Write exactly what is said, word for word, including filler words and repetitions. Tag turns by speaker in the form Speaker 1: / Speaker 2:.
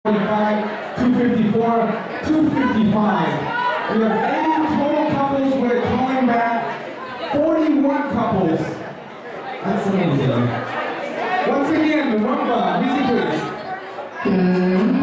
Speaker 1: two fifty-four, two fifty-five. We have eighty total couples. We're calling back forty-one couples. That's amazing. Once again, the Rumba, music please.